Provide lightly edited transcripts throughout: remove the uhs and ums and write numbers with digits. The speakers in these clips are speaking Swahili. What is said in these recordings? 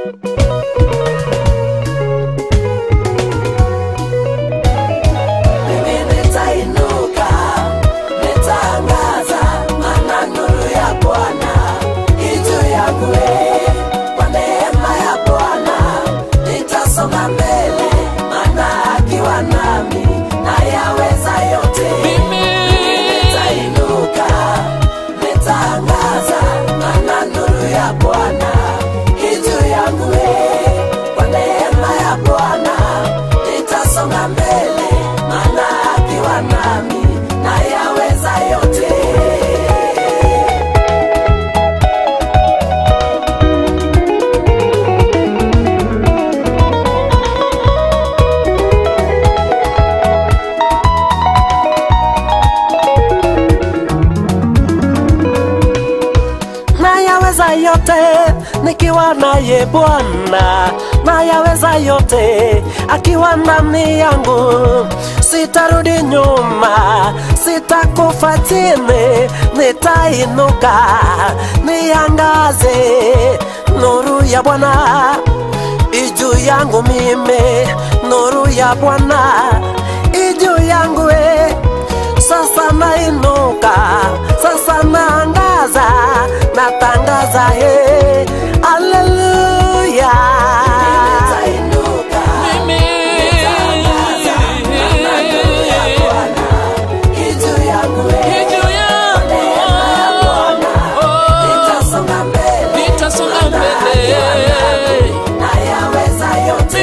Nikiwa naye Bwana nayaweza yote, akiwa ndani yangu sitarudi nyuma, sitakufa chini, nitainuka niangaze nuru ya Bwana ijuu yangu mimi, nuru ya Bwana ijuu yangu sasa nainuka, sasa naangaza, natangaza haleluya. Mimi nitatangaza nuru ya Bwana ijuu yangu nitasonga mbele, nayaweza yote.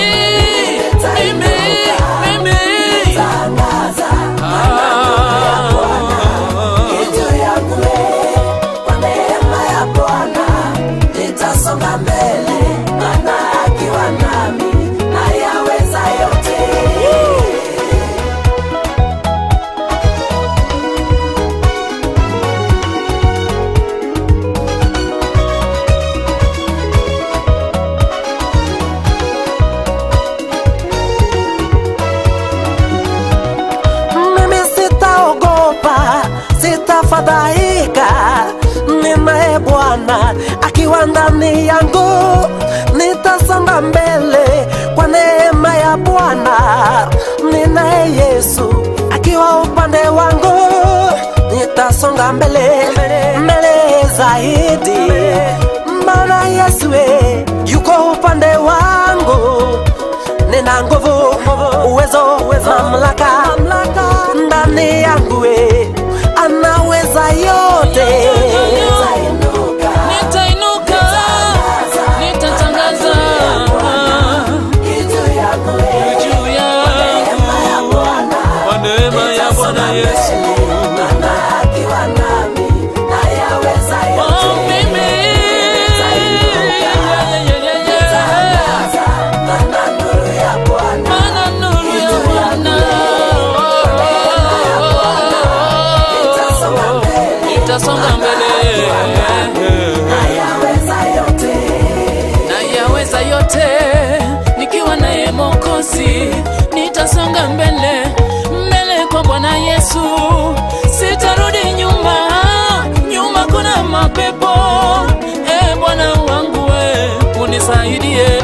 Sitafadhaika, ninaye Bwana akiwa ndani yangu, nitasonga mbele kwa neema ya Bwana. Ninaye Yesu akiwa upande wangu, nitasonga mbele zaidi. Maana Yesu yuko upande wangu, nina nguvu, uwezo, mamlaka ndani yangu anaweza yote. Nitainuka, nitatangaza juu yangu kwa neema ya Bwana Yesu. Akiwa nami nayaweza yote. Mimi nitatangaza nuru ya Bwana, nuru ya Bwana nitasonga mbele, nayaweza yote, nikiwa naye Mwokozi. Nitasonga mbele kwa Bwana Yesu, sitarudi nyuma, nyuma kuna mapepo. Bwana wangu unisaidie.